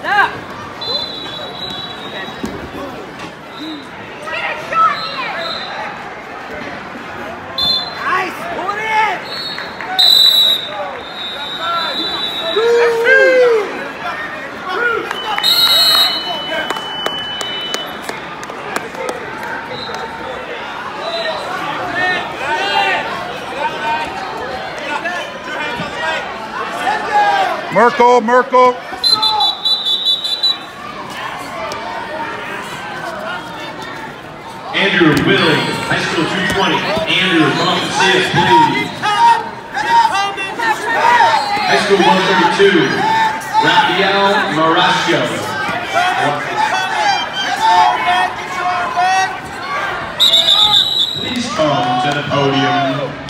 Merkel. Andrew Willing, high school 220. Andrew, come up and see us, please. High school 132. Rafael Marasco. Please come to the podium.